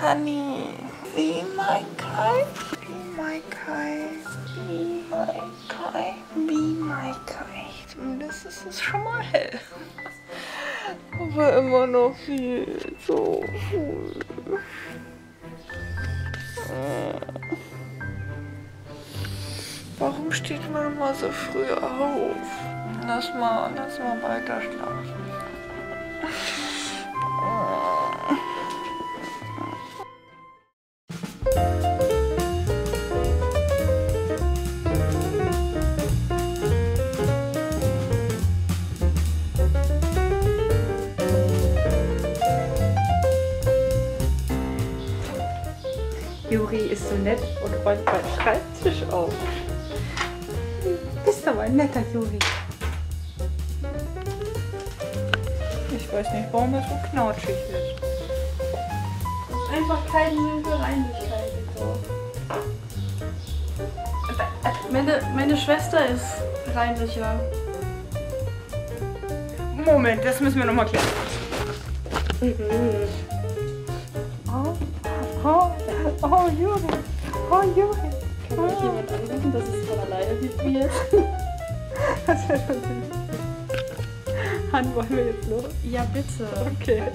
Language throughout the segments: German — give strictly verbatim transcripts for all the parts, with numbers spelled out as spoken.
Honey, be my Kai, be my Kai, be my Kai, be my Kai. Zumindest ist es schon mal hell. Aber immer noch viel so früh. Warum steht man immer so früh auf? Lass mal, lass mal weiter schlafen. Juri ist so nett und räumt meinen Schreibtisch auf. Du bist aber ein netter Juri. Ich weiß nicht, warum es so knautschig ist. Einfach keinen Sinn für Reinlichkeit. So. Meine, meine Schwester ist reinlicher. Moment, das müssen wir nochmal klären. Mhm. Oh, oh, oh, Juri. Oh, Juri. Kann mich oh. jemand anrufen, dass es von alleine vibriert? Das wäre schon süß. Han, wollen wir jetzt los? Ja, bitte. Okay.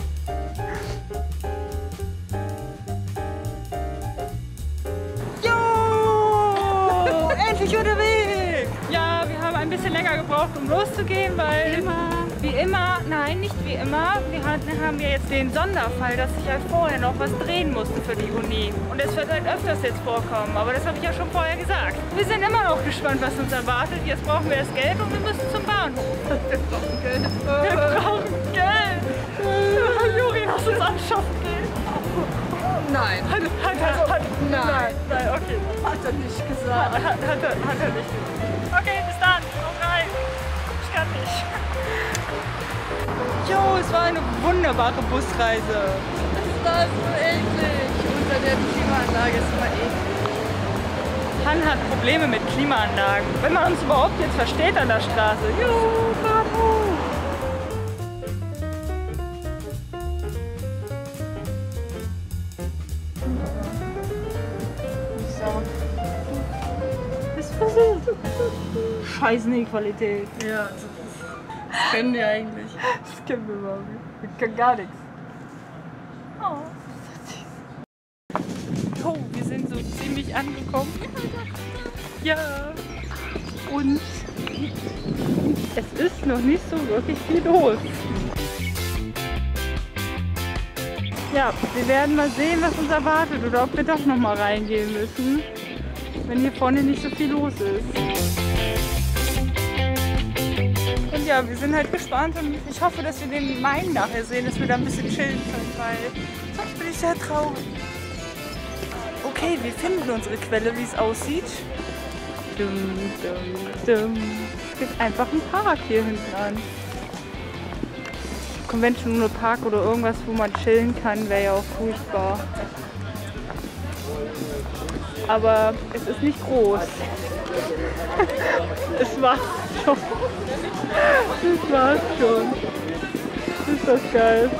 Jo! Endlich unterwegs! Ja, wir haben ein bisschen länger gebraucht, um loszugehen, weil... Wie immer. Wie immer, nein, nicht wie immer. Wir hatten, haben ja jetzt den Sonderfall, dass ich halt vorher noch was drehen musste für die Uni. Und es wird halt öfters jetzt vorkommen, aber das habe ich ja schon vorher gesagt. Wir sind immer noch gespannt, was uns erwartet. Jetzt brauchen wir das Geld und wir müssen zum Bahnhof. Wir brauchen Geld. Wir brauchen Geld. Juri, lass uns anschaffen gehen. Nein. Hat, hat, hat, hat, nein. nein. Nein, okay. Hat er nicht gesagt. Hat, hat, hat, er, hat er nicht gesagt. Okay, bis dann. Komm rein. Ich kann nicht. Jo, es war eine wunderbare Busreise. Es war so eklig. Unter der Klimaanlage ist immer eklig. Han hat Probleme mit Klimaanlagen. Wenn man uns überhaupt jetzt versteht an der Straße. Jo, Bahnhof. Was passiert? Scheiße, die Qualität. Ja, das, das kennen die eigentlich. Das kennen wir überhaupt nicht. Wir können gar nichts. Oh. Jo, wir sind so ziemlich angekommen. Ja. Und es ist noch nicht so wirklich viel los. Ja, wir werden mal sehen, was uns erwartet oder ob wir doch noch mal reingehen müssen, wenn hier vorne nicht so viel los ist. Und ja, wir sind halt gespannt und ich hoffe, dass wir den Main nachher sehen, dass wir da ein bisschen chillen können, weil sonst bin ich sehr traurig. Okay, wir finden unsere Quelle, wie es aussieht. Dum, dum, dum. Es gibt einfach einen Park hier hinten an. Conventional Park oder irgendwas, wo man chillen kann, wäre ja auch furchtbar. Aber es ist nicht groß. Es war's schon. Das war's schon. Ist das geil.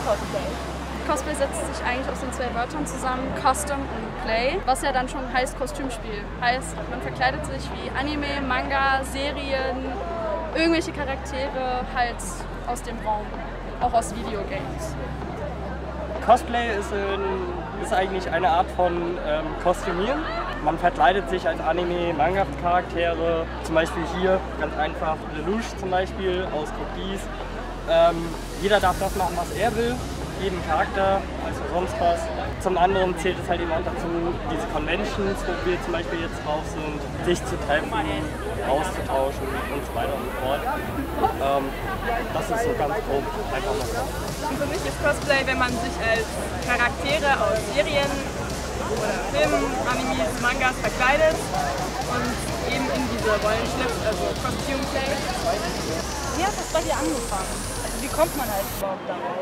Cosplay? Cosplay setzt sich eigentlich aus den zwei Wörtern zusammen, Custom und Play, was ja dann schon heißt Kostümspiel. Heißt, man verkleidet sich wie Anime, Manga, Serien, irgendwelche Charaktere halt aus dem Raum, auch aus Videogames. Cosplay ist, ein, ist eigentlich eine Art von ähm, Kostümieren. Man verkleidet sich als Anime-Manga-Charaktere, zum Beispiel hier ganz einfach Lelouch zum Beispiel aus Cookies. Ähm, jeder darf das machen, was er will, jeden Charakter, also sonst was. Zum anderen zählt es halt eben auch dazu, diese Conventions, wo wir zum Beispiel jetzt drauf sind, sich zu treffen, auszutauschen und so weiter und so fort. Ähm, das ist so ganz grob einfach mal so. Und für mich ist Cosplay, wenn man sich als Charaktere aus Serien oder Filmen, Animes, Mangas verkleidet und eben in diese Rollen schlüpft, also Costume-Play. Wie hat das bei dir angefangen? Also wie kommt man halt überhaupt darauf?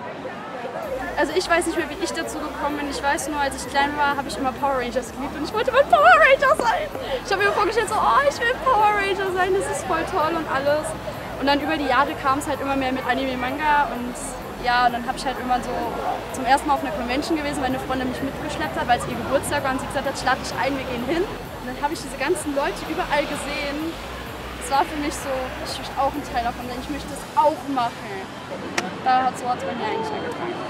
Also ich weiß nicht mehr, wie ich dazu gekommen bin. Ich weiß nur, als ich klein war, habe ich immer Power Rangers geliebt und ich wollte mal Power Ranger sein. Ich habe mir vorgestellt, so, oh, ich will Power Ranger sein, das ist voll toll und alles. Und dann über die Jahre kam es halt immer mehr mit Anime, Manga und ja, und dann habe ich halt immer so zum ersten Mal auf einer Convention gewesen, weil eine Freundin mich mitgeschleppt hat, weil es ihr Geburtstag war und sie gesagt hat, ich lade dich ein, wir gehen hin. Und dann habe ich diese ganzen Leute überall gesehen. Es war für mich so, ich möchte auch ein Teil davon sein, ich möchte es auch machen. Da hat so hat's bei mir eigentlich angefangen.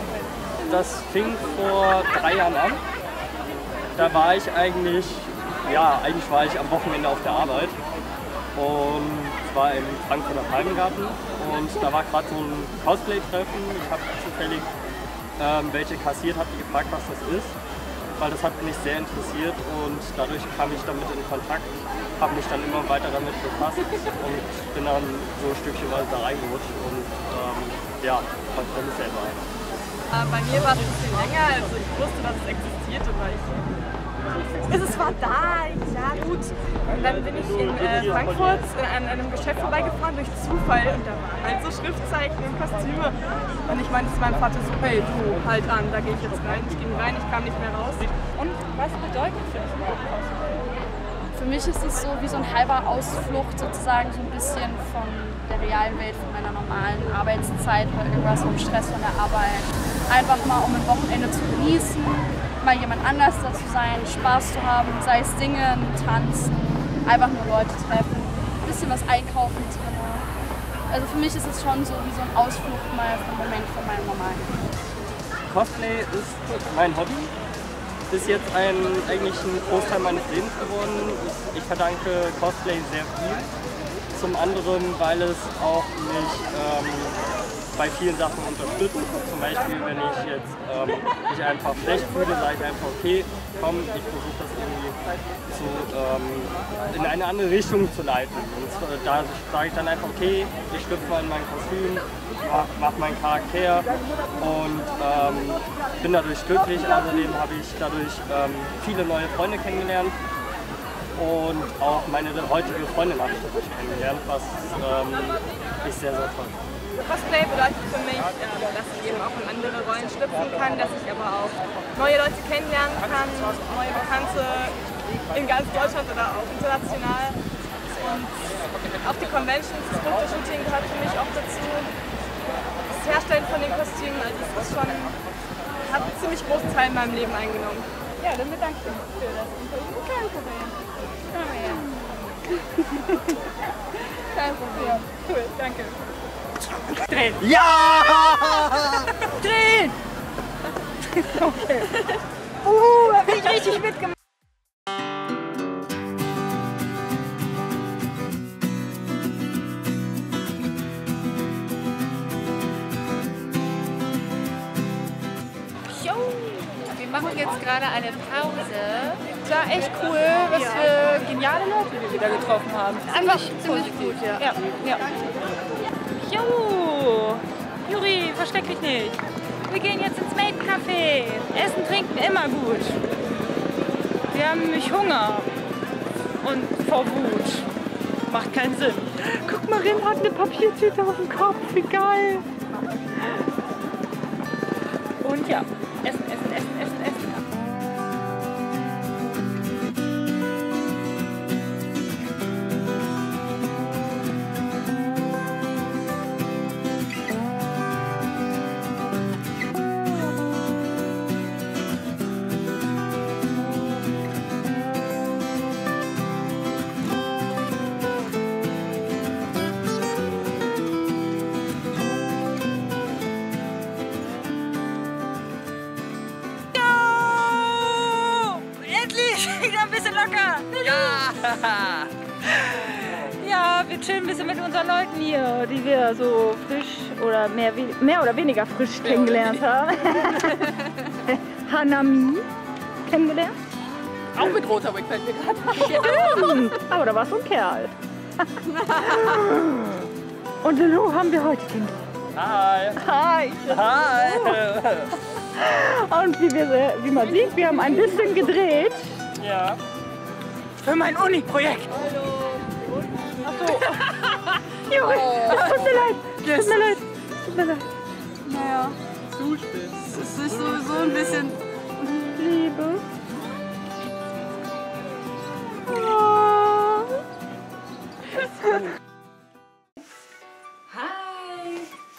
Das fing vor drei Jahren an. Da war ich eigentlich, ja, eigentlich war ich am Wochenende auf der Arbeit und war im Frankfurter Palmengarten und da war gerade so ein Cosplay-Treffen. Ich habe zufällig ähm, welche kassiert, habe die gefragt, was das ist, weil das hat mich sehr interessiert und dadurch kam ich damit in Kontakt, habe mich dann immer weiter damit befasst und bin dann so stückchenweise da reingerutscht und ähm, ja, bin ich selber ein. Bei mir war es ein bisschen länger, also ich wusste, dass es existierte, weil ich... Es war da, ja gut. Und dann bin ich in äh, Frankfurt an einem Geschäft vorbeigefahren durch Zufall und da waren halt so Schriftzeichen und Kostüme. Und ich meinte zu meinem Vater so, hey du, halt an, da gehe ich jetzt rein. Ich ging rein, ich kam nicht mehr raus. Und was bedeutet für dich überhaupt? Für mich ist es so wie so ein halber Ausflucht sozusagen, so ein bisschen von der realen Welt, von meiner normalen Arbeitszeit oder irgendwas vom Stress von der Arbeit. Einfach mal, um ein Wochenende zu genießen, mal jemand anders dazu sein, Spaß zu haben, sei es singen, tanzen, einfach nur Leute treffen, ein bisschen was einkaufen drin. Also für mich ist es schon so wie so ein Ausflug mal vom Moment von meinem normalen Leben. Cosplay ist mein Hobby. Ist jetzt ein, eigentlich ein Großteil meines Lebens geworden. Ich, ich verdanke Cosplay sehr viel. Zum anderen, weil es auch mich ähm, bei vielen Sachen unterstützt. Zum Beispiel, wenn ich jetzt ähm, mich einfach schlecht fühle, sage ich einfach, okay, komm, ich versuche das irgendwie zu, ähm, in eine andere Richtung zu leiten. Und da sage ich dann einfach, okay, ich schlüpfe mal in mein Kostüm, mach, mach meinen Charakter und ähm, bin dadurch glücklich. Außerdem habe ich dadurch ähm, viele neue Freunde kennengelernt. Und auch meine heutige Freundin habe ich dadurch kennengelernt, was ähm, ich sehr, sehr toll finde. Cosplay bedeutet für mich, äh, dass ich eben auch in andere Rollen schlüpfen kann, dass ich aber auch neue Leute kennenlernen kann, neue Bekannte in ganz Deutschland oder auch international. Und auch die Conventions, das Fotoshooting gehört für mich auch dazu. Das Herstellen von den Kostümen, also es ist schon, hat einen ziemlich großen Teil in meinem Leben eingenommen. Ja, dann bedanke ich mich für das Interview. Kein Problem. Komm her. Kein Problem. Cool, danke. Drehen! Ja! Drehen! Okay. Uh, da bin ich richtig mitgemacht. Wir machen jetzt gerade eine Pause. Es war echt cool, was für geniale Leute wir wieder getroffen haben. Einfach ziemlich gut, ja. ja. ja. Jo, Juri, versteck dich nicht. Wir gehen jetzt ins Maid-Café. Essen, trinken, immer gut. Wir haben nämlich Hunger. Und vor Wut. Macht keinen Sinn. Guck mal, Rin hat eine Papiertüte auf dem Kopf. Wie geil. Und ja, essen, essen, essen, essen, essen. Wieder ein bisschen locker. Ja! Ja, wir chillen ein bisschen mit unseren Leuten hier, die wir so frisch oder mehr, mehr oder weniger frisch mehr kennengelernt haben. Hanami kennengelernt. Auch mit roter Wig fällt mir gerade. Aber da war so ein Kerl. Und Lulu haben wir heute kennengelernt. Hi! Hi! Hi! Und wie, wir, wie man sieht, wir haben ein bisschen gedreht. Ja. Für mein Uni-Projekt. Achso. Junge, tut mir leid. Tut mir leid. Tut mir leid. Naja, Zu spitz. es ist sowieso ein bisschen... Liebe. Oh. Hi.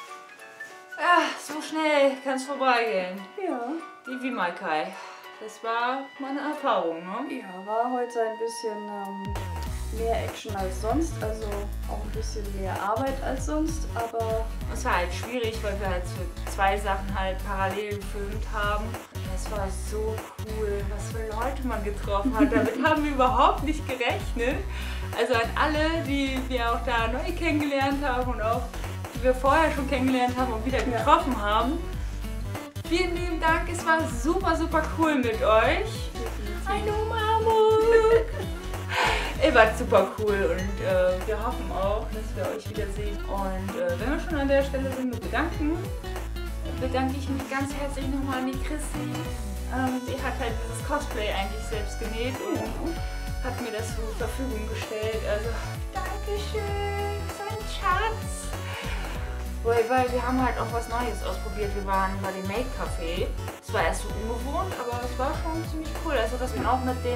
Ah, so schnell kann es vorbeigehen. Ja. Die wie Maikai. Das war meine Erfahrung, ne? Ja, war heute ein bisschen ähm, mehr Action als sonst, also auch ein bisschen mehr Arbeit als sonst, aber... Es war halt schwierig, weil wir halt für zwei Sachen halt parallel gefilmt haben. Es war so cool, was für Leute man getroffen hat. Damit haben wir überhaupt nicht gerechnet. Also an alle, die wir auch da neu kennengelernt haben und auch die wir vorher schon kennengelernt haben und wieder getroffen ja. haben. Vielen lieben Dank, es war super, super cool mit euch. Hallo Marmut! Ihr wart super cool und äh, wir hoffen auch, dass wir euch wiedersehen. Und äh, wenn wir schon an der Stelle sind mit bedanken, bedanke ich mich ganz herzlich nochmal an die Chrissy. Ähm, sie hat halt dieses Cosplay eigentlich selbst genäht und ja. hat mir das zur Verfügung gestellt. Also Dankeschön, sein Schatz. Weil, weil wir haben halt auch was Neues ausprobiert. Wir waren bei dem Make Café. Es war erst so ungewohnt, aber es war schon ziemlich cool. Also dass man auch mit den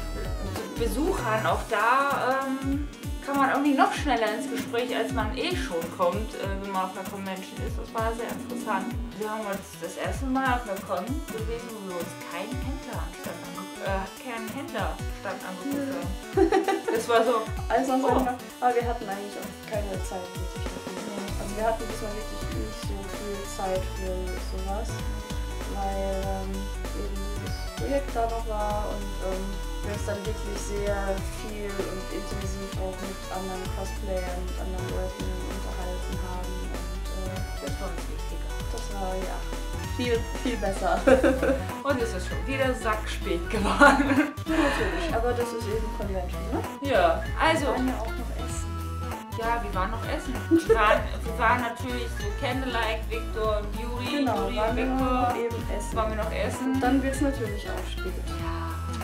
Besuchern auch da ähm, kann man irgendwie noch schneller ins Gespräch, als man eh schon kommt, äh, wenn man auf einer Convention ist. Das war sehr interessant. Wir haben uns das erste Mal auf einer Con gewesen, wo wir uns keinen Händlerstand angeguckt äh, keinen Händlerstand angeguckt haben. Das war so. Also oh. Aber wir hatten eigentlich auch keine Zeit wirklich dafür. Also wir hatten diesmal wirklich nicht so viel Zeit für sowas, weil ähm, eben dieses Projekt da noch war und ähm, wir uns dann wirklich sehr viel und intensiv auch mit anderen Cosplayern und anderen Leuten unterhalten haben und äh, das war uns wichtiger. Das war ja viel, viel besser. Und es ist schon wieder sackspät geworden. Ja, natürlich, aber das ist eben Convention, ne? Ja, also... Wir waren ja auch noch essen. Ja, wir waren noch essen. Wir waren, wir waren natürlich so Candlelight, Victor und Yuri. Genau, Yuri waren und wir Victor. noch eben essen. Waren wir noch essen. Dann wird es natürlich auch spät. Ja.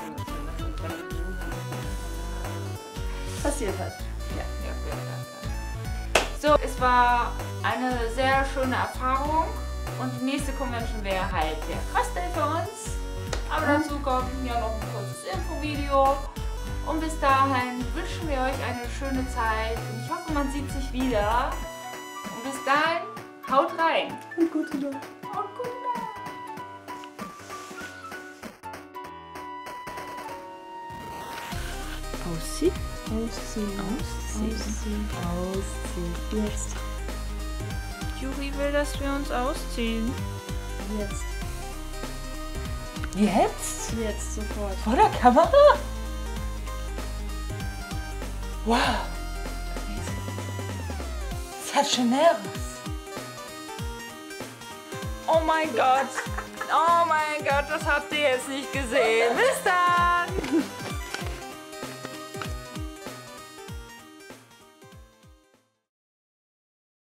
Passiert halt. Ja. Ja, ja, ja. So, es war eine sehr schöne Erfahrung. Und die nächste Convention wäre halt der Cosplay für uns. Aber dazu kommt ja noch ein kurzes Infovideo. Und bis dahin wünschen wir euch eine schöne Zeit. Und ich hoffe, man sieht sich wieder. Und bis dahin, haut rein. Und gute Nacht. Und gute Nacht. Ausziehen. Ausziehen. Ausziehen. Ausziehen. Ausziehen. Jetzt. Yuri will, dass wir uns ausziehen. Jetzt. Jetzt? Jetzt, sofort. Vor der Kamera? Wow. Such a nervous. Oh mein Gott. Oh mein Gott, das habt ihr jetzt nicht gesehen. Bis dann.